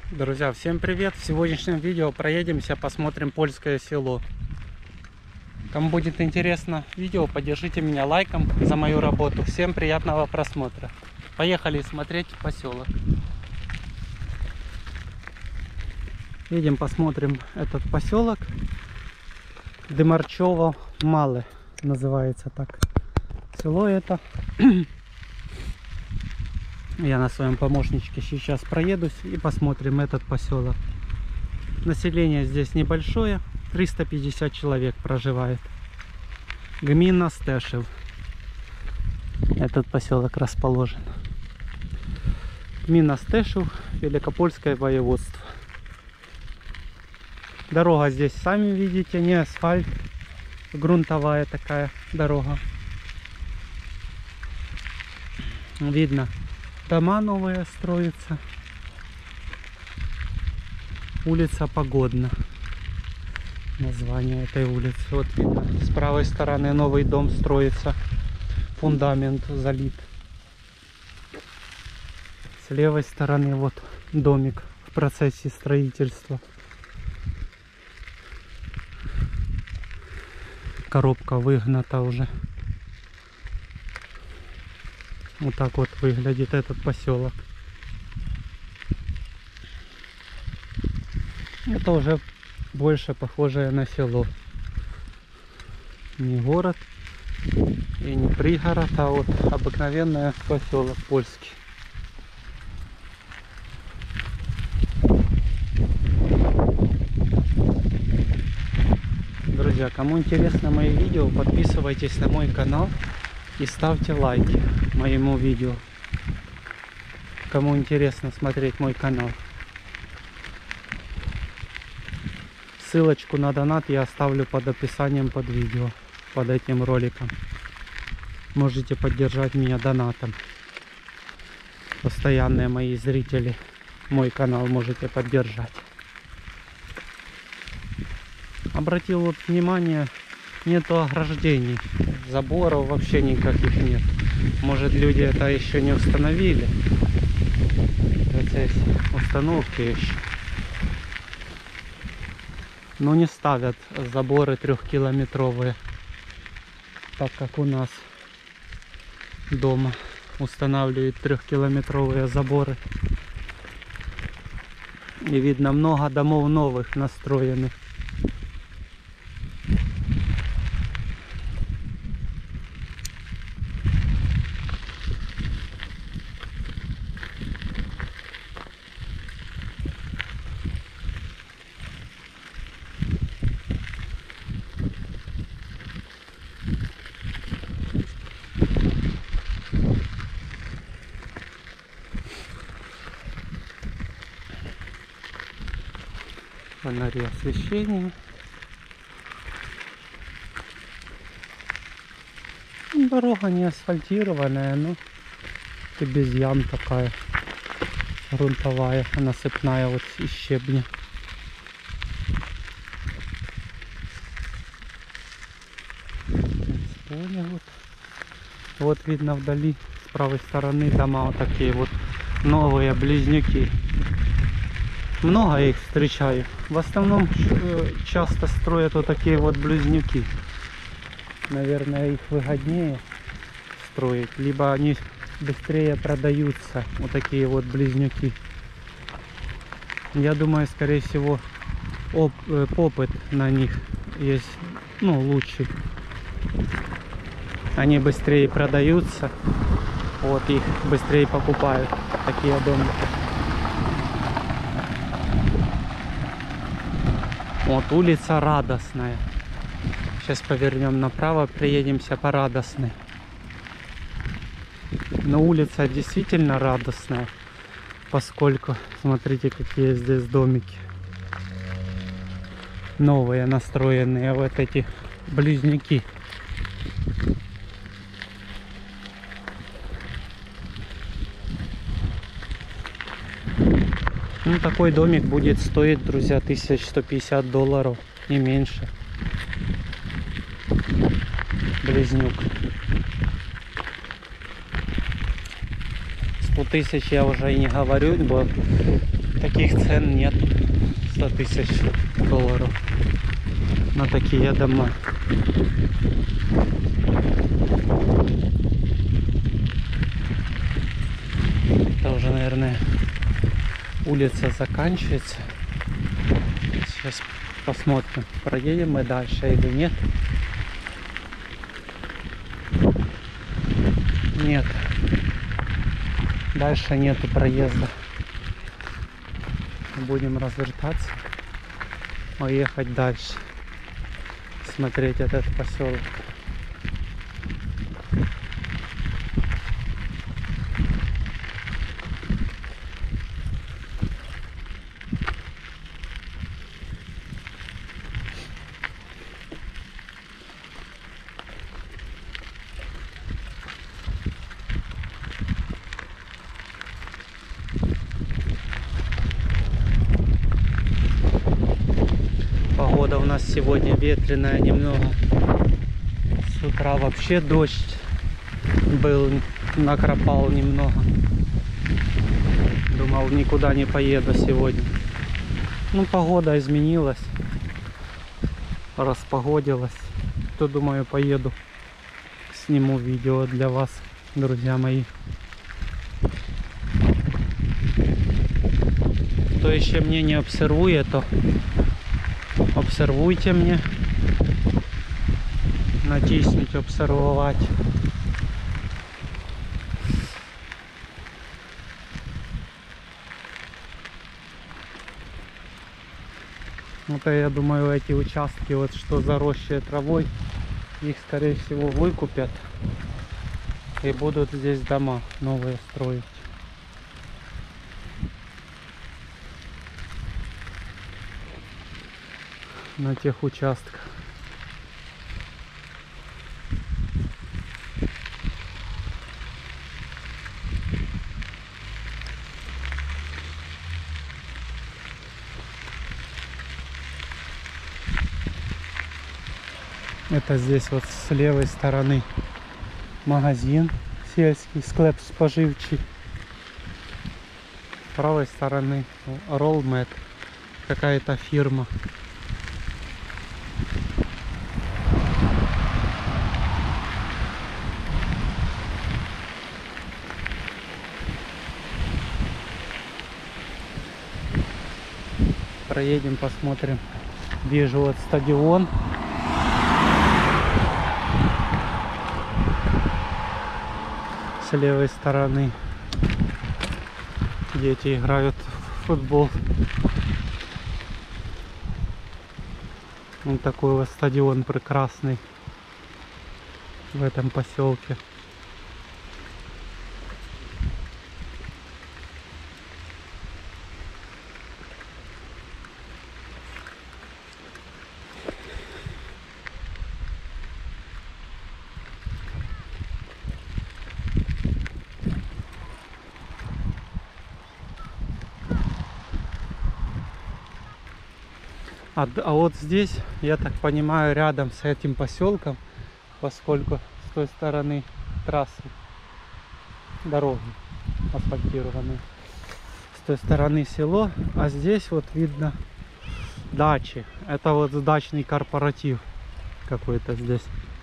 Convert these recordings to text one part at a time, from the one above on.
Друзья, всем привет! В сегодняшнем видео проедемся, посмотрим польское село. Кому будет интересно видео, поддержите меня лайком за мою работу. Всем приятного просмотра. Поехали смотреть поселок. Едем, посмотрим этот поселок. Дымарчово-Малы называется так. Село это. Я на своем помощничке сейчас проедусь и посмотрим этот поселок. Население здесь небольшое, 350 человек проживает. Гмина Стешев. Этот поселок расположен. Гмина Стешев, Великопольское воеводство. Дорога здесь, сами видите, не асфальт, грунтовая такая дорога. Видно, дома новые строятся. Улица Погодна. Название этой улицы. Вот видно. С правой стороны новый дом строится. Фундамент залит. С левой стороны вот домик в процессе строительства. Коробка выгната уже. Вот так вот выглядит этот поселок. Это уже больше похожее на село. Не город и не пригород, а вот обыкновенный поселок польский. Друзья, кому интересно мои видео, подписывайтесь на мой канал и ставьте лайки моему видео. Кому интересно смотреть мой канал. Ссылочку на донат я оставлю под описанием под видео, под этим роликом. Можете поддержать меня донатом. Постоянные мои зрители мой канал можете поддержать. Обратил вот внимание, нету ограждений, заборов вообще никаких нет. Может, люди это еще не установили. В процессе установки еще. Но не ставят заборы 3-километровые, так как у нас дома устанавливают 3-километровые заборы. И видно, много домов новых настроенных. Фонари освещения. Дорога не асфальтированная, но и без ям такая грунтовая, насыпная вот из щебня. Вот видно вдали с правой стороны дома вот такие вот новые близнюки. Много их встречаю. В основном часто строят вот такие вот близнюки. Наверное, их выгоднее строить, либо они быстрее продаются, вот такие вот близнюки. Я думаю, скорее всего, попыт на них есть, ну, лучший. Они быстрее продаются, вот их быстрее покупают, такие домики. Вот улица Радостная. Сейчас повернем направо, приедемся по Радостной. Но улица действительно радостная, поскольку смотрите, какие здесь домики. Новые, настроенные вот эти близнюки. Ну, такой домик будет стоить, друзья, 1150 долларов, не меньше. Близнюк. 100 тысяч я уже и не говорю, бо таких цен нет. 100 тысяч долларов на такие дома. Это уже, наверное, улица заканчивается. Сейчас посмотрим, проедем мы дальше или нет. Нет. Дальше нету проезда. Будем развертаться и ехать дальше. Смотреть этот поселок. Погода у нас сегодня ветреная немного. С утра вообще дождь был, накрапал немного. Думал, никуда не поеду сегодня. Ну, погода изменилась, распогодилась. То, думаю, поеду, сниму видео для вас, друзья мои. Кто еще мне не обсервует, то обсервуйте мне. Натиснуть обсервовать. Это, я думаю, эти участки, вот что заросшие травой, их, скорее всего, выкупят и будут здесь дома новые строить. На тех участках. Это здесь вот с левой стороны магазин сельский, склеп споживчий. С правой стороны Rollmet, какая-то фирма. Проедем, посмотрим. Вижу вот стадион. С левой стороны дети играют в футбол. Вот такой вот стадион прекрасный в этом поселке. А вот здесь, я так понимаю, рядом с этим поселком, поскольку с той стороны трассы, дороги асфальтированные, с той стороны село, а здесь вот видно дачи. Это вот дачный корпоратив какой-то здесь.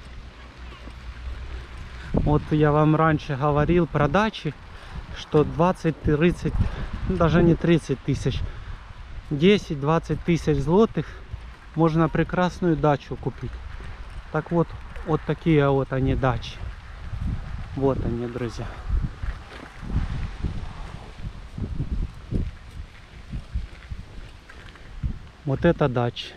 Вот я вам раньше говорил про дачи, что 20-30, даже не 30 тысяч, 10-20 тысяч злотых можно прекрасную дачу купить. Так вот, вот такие вот они дачи. Вот они, друзья. Вот это дача.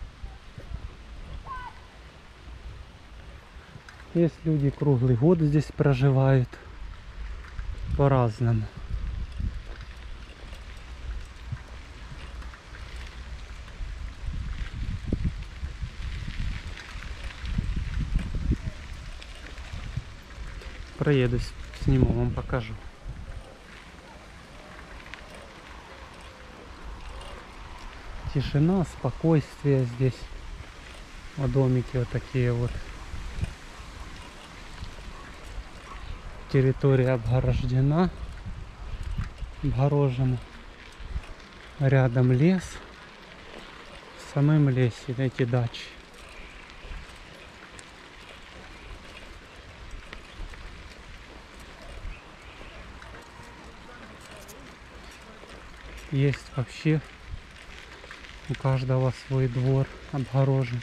Есть люди круглый год здесь проживают. По-разному. Проеду, сниму, вам покажу. Тишина, спокойствие здесь. А домики вот такие вот. Территория обгорождена. Обгорожена. Рядом лес. В самом лесе эти дачи. Есть вообще у каждого свой двор обгорожен.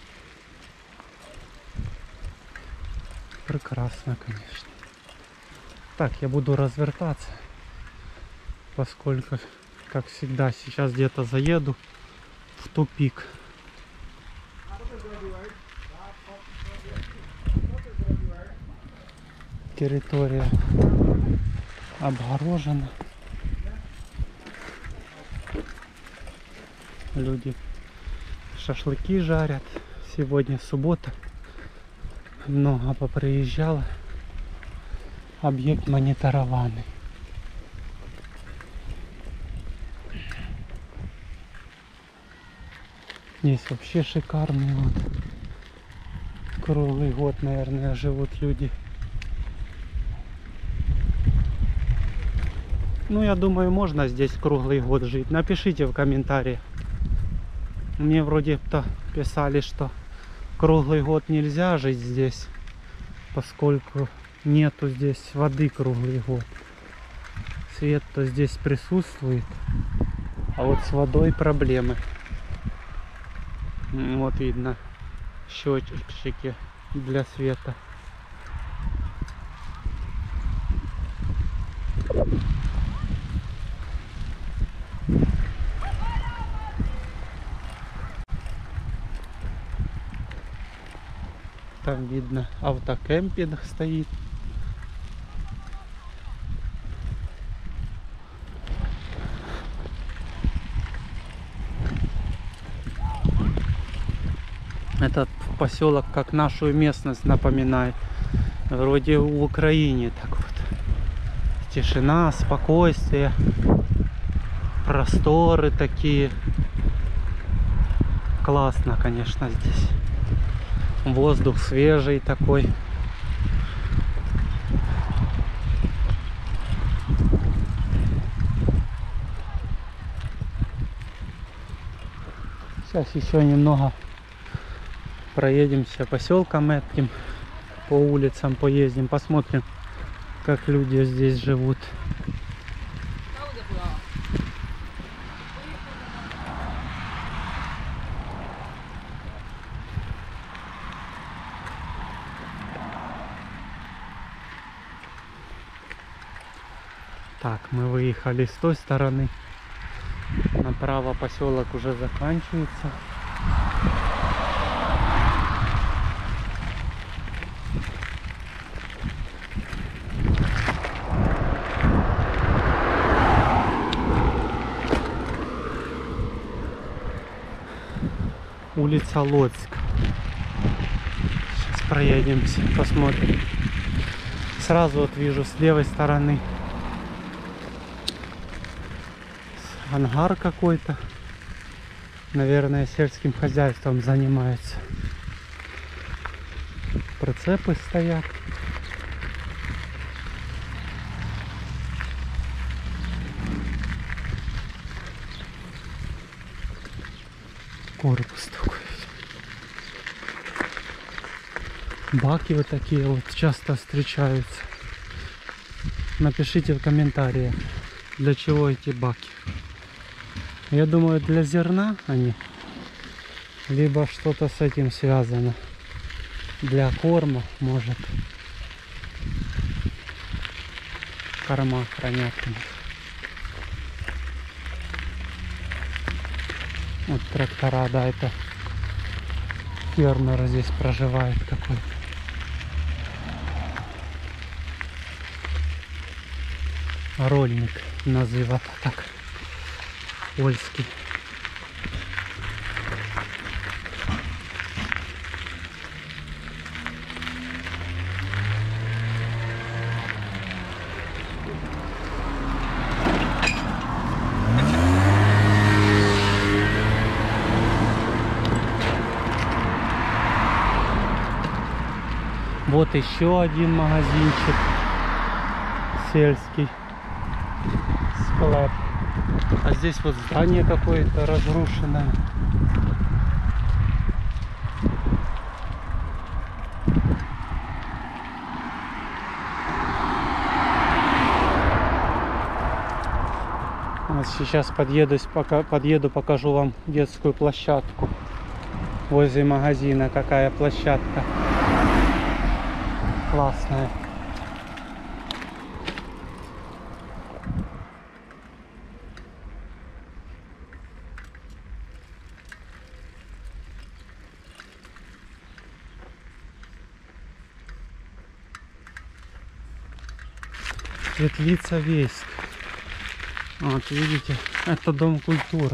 Прекрасно, конечно. Так, я буду развертаться, поскольку, как всегда, сейчас где-то заеду в тупик. Территория обгорожена. Люди шашлыки жарят. Сегодня суббота. Много поприезжало. Объект мониторованный. Здесь вообще шикарный вот. Круглый год, наверное, живут люди. Ну, я думаю, можно здесь круглый год жить. Напишите в комментариях. Мне вроде-то писали, что круглый год нельзя жить здесь, поскольку нету здесь воды круглый год. Свет-то здесь присутствует, а вот с водой проблемы. Вот видно счетчики для света. Там видно автокемпинг стоит. Этот поселок как нашу местность напоминает. Вроде в Украине так вот. Тишина, спокойствие, просторы такие. Классно, конечно, здесь. Воздух свежий такой. Сейчас еще немного проедемся поселком этим, по улицам поездим, посмотрим, как люди здесь живут. Так, мы выехали с той стороны. Направо поселок уже заканчивается. Улица Лоцк. Сейчас проедемся, посмотрим. Сразу вот вижу с левой стороны ангар какой-то. Наверное, сельским хозяйством занимается. Прицепы стоят. Корпус такой. Баки вот такие вот часто встречаются. Напишите в комментариях, для чего эти баки. Я думаю, для зерна они, либо что-то с этим связано. Для корма, может. Корма хранят. Вот трактора, да, это фермер здесь проживает какой-то. Рольник называют так. Польский. Вот еще один магазинчик сельский, склеп. А здесь вот здание какое-то разрушенное. Вот сейчас подъеду, покажу вам детскую площадку. Возле магазина какая площадка. Классная. Светлица Вейск. Вот видите, это дом культуры.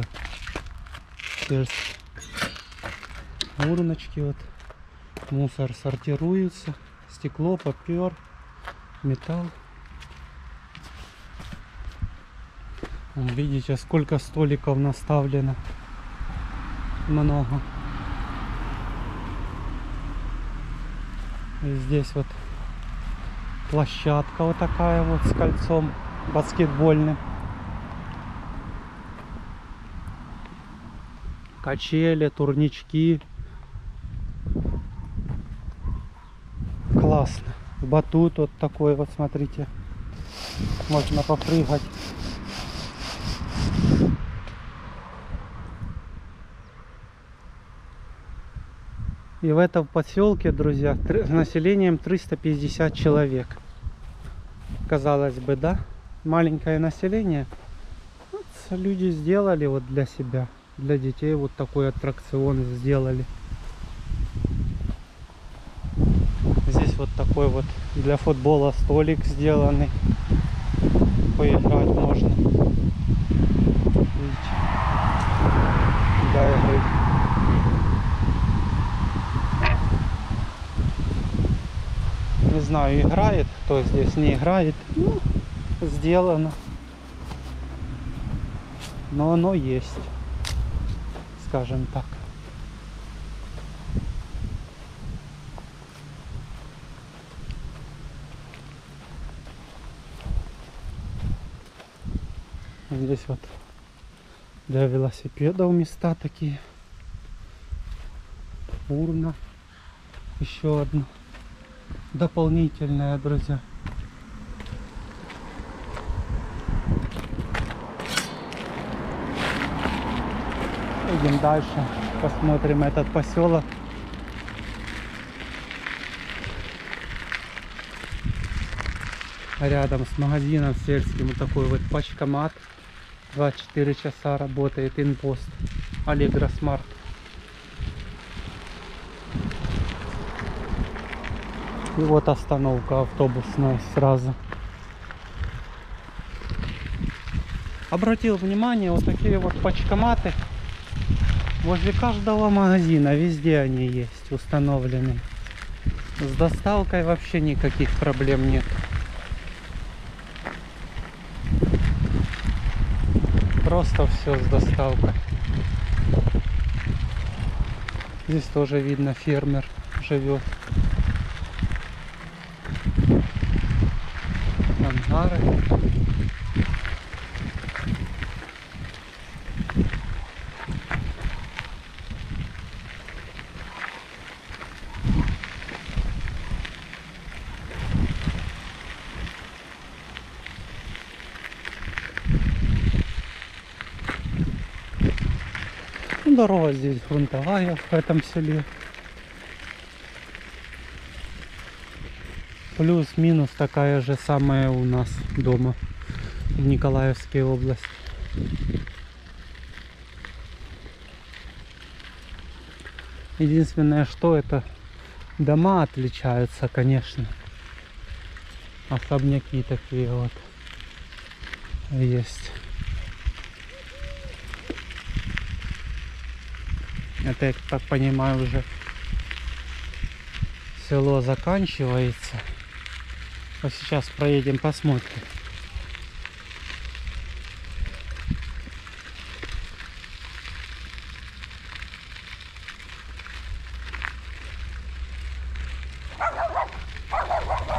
Урночки вот. Мусор сортируется. Стекло, попер, металл. Видите, сколько столиков наставлено. Много. И здесь вот площадка вот такая вот с кольцом баскетбольным. Качели, турнички. Классно. Батут вот такой вот, смотрите. Можно попрыгать. И в этом поселке, друзья, с населением 350 человек. Казалось бы, да? Маленькое население. Вот люди сделали вот для себя. Для детей вот такой аттракцион сделали. Здесь вот такой вот для футбола столик сделанный. Поиграть можно. Видите? Для игры. Не знаю, играет кто здесь, не играет. Ну, сделано. Но оно есть. Скажем так. Здесь вот для велосипедов места такие. Урна. Еще одна. Дополнительная, друзья. Идем дальше. Посмотрим этот поселок. Рядом с магазином сельским вот такой вот почкомат. 24 часа работает инпост. Allegro Smart. И вот остановка автобусная сразу. Обратил внимание, вот такие вот почкоматы возле каждого магазина. Везде они есть установлены. С доставкой вообще никаких проблем нет. Просто все с доставкой. Здесь тоже видно, фермер живет. Ангары. Дорога здесь грунтовая в этом селе. Плюс-минус такая же самая у нас дома в Николаевской области. Единственное, что это дома отличаются, конечно. Особняки такие вот есть. Это, я так понимаю, уже село заканчивается. А сейчас проедем, посмотрим.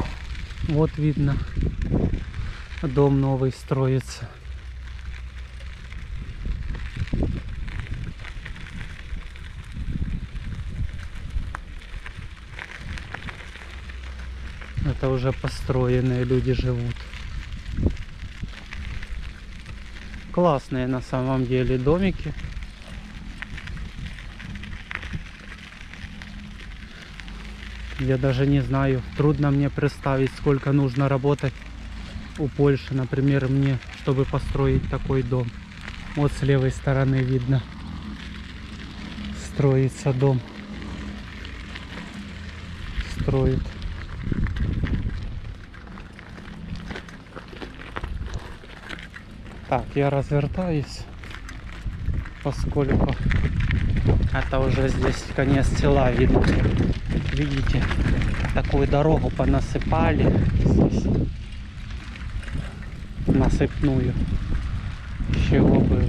Вот видно, дом новый строится. это уже построенные, люди живут. Классные на самом деле домики. Я даже не знаю, трудно мне представить, сколько нужно работать у Польши, например, мне, чтобы построить такой дом. Вот с левой стороны видно, строится дом. Строит. Так, я развертаюсь, поскольку это уже здесь конец села видно. Видите, такую дорогу понасыпали здесь, насыпную. С чего было?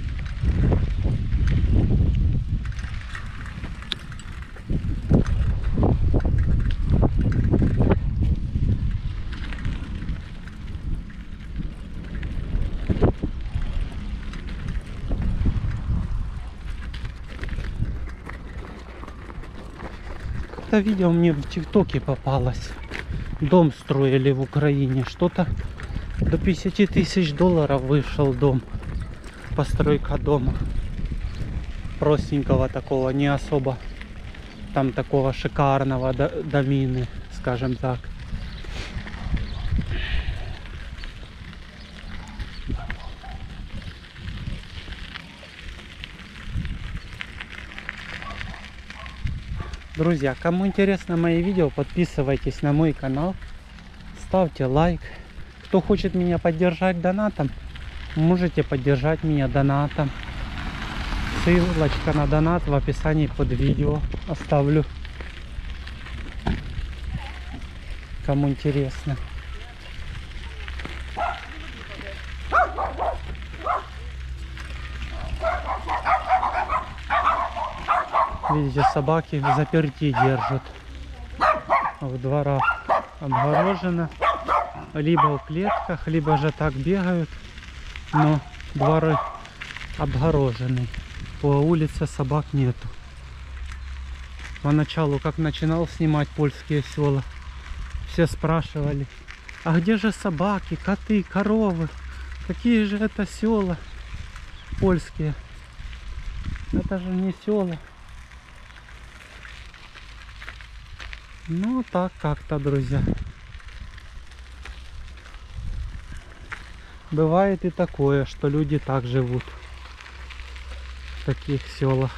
Это видео мне в ТикТоке попалось. Дом строили в Украине. Что-то до 50 тысяч долларов вышел дом. Постройка дома. Простенького такого, не особо там такого шикарного домины, скажем так. Друзья, кому интересно мои видео, подписывайтесь на мой канал, ставьте лайк. Кто хочет меня поддержать донатом, можете поддержать меня донатом. Ссылочка на донат в описании под видео оставлю, кому интересно. Видите, собаки в заперти держат. В дворах обгорожено. Либо в клетках, либо же так бегают. Но дворы обгорожены. По улице собак нету. Поначалу, как начинал снимать польские села, все спрашивали: а где же собаки, коты, коровы? Какие же это села польские? Это же не села. Ну, так как-то, друзья. Бывает и такое, что люди так живут в таких селах.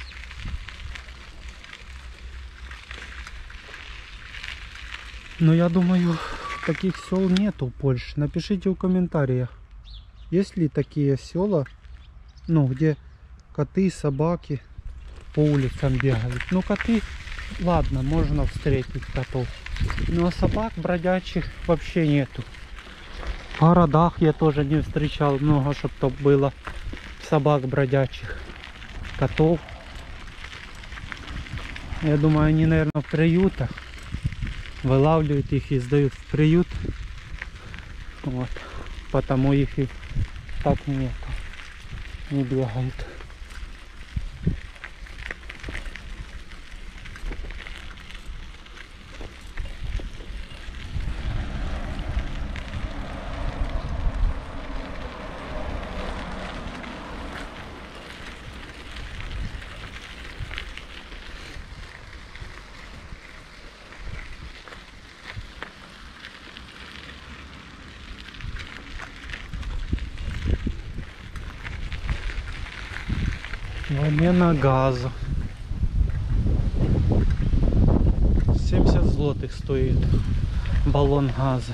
Но я думаю, таких сел нету в Польше. Напишите в комментариях, есть ли такие села, ну, где коты, собаки по улицам бегают. Ну, коты, ладно, можно встретить котов. Но собак бродячих вообще нету. В городах я тоже не встречал много, чтобы то было собак бродячих, котов. Я думаю, они, наверное, в приютах вылавливают их и сдают в приют. Вот. Потому их и так нету. Не бегают. Замена газа. 70 злотых стоит баллон газа.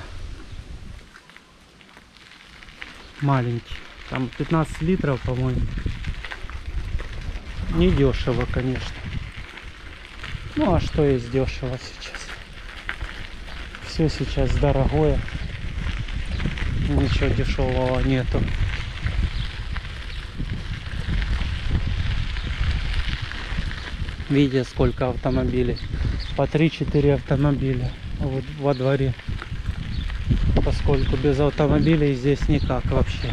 Маленький. Там 15 литров, по-моему. Не дешево, конечно. Ну а что есть дешево сейчас? Все сейчас дорогое. Ничего дешевого нету. Видите, сколько автомобилей. По 3-4 автомобиля вот во дворе. Поскольку без автомобилей здесь никак вообще.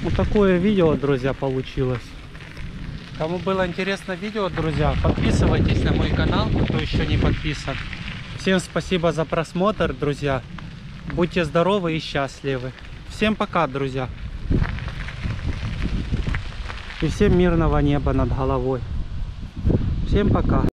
Вот такое видео, друзья, получилось. Кому было интересно видео, друзья, подписывайтесь на мой канал, кто еще не подписан. Всем спасибо за просмотр, друзья. Будьте здоровы и счастливы. Всем пока, друзья. И всем мирного неба над головой. Всем пока.